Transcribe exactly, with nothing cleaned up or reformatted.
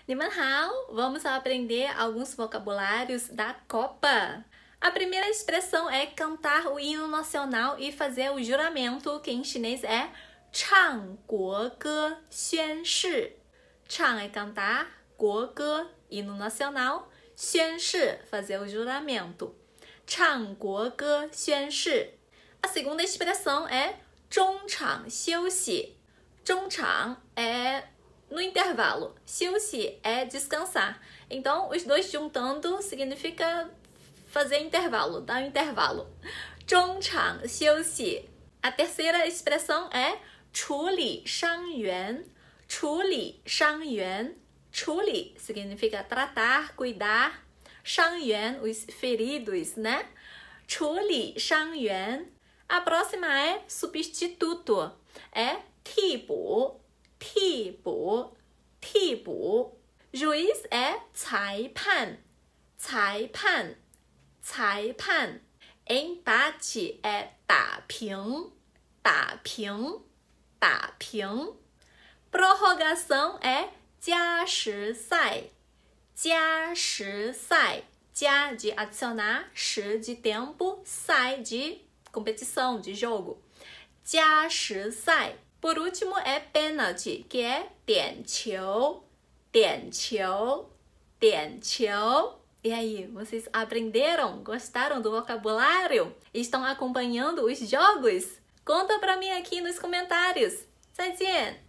你们好! Vamos aprender alguns vocabulários da Copa. A primeira expressão é cantar o hino nacional e fazer o juramento, que em chinês é 唱国歌宣誓. 唱é cantar, 国歌, hino nacional, 宣誓, fazer o juramento. 唱国歌宣誓. A segunda expressão é 中场休息. 中场 é no intervalo. 休息 é descansar. Então, os dois juntando significa fazer intervalo, dar um intervalo. 中场休息. A terceira expressão é 处理伤员. 处理伤员. 处理 significa tratar, cuidar. 伤员, os feridos, né? 处理伤员. A próxima é substituto. É 替补. 替补. 替补. Juiz é 裁判. 裁判. 裁判. Empate é 打平. 打平. 打平. Prorrogação é 加时赛. 加时赛. 加 de adicionar, 时 de tempo, 赛 de competição, de jogo. 加时赛. Por último é pênalti, que é 点球. 点球. 点球. E aí, vocês aprenderam? Gostaram do vocabulário? Estão acompanhando os jogos? Conta pra mim aqui nos comentários. 再见!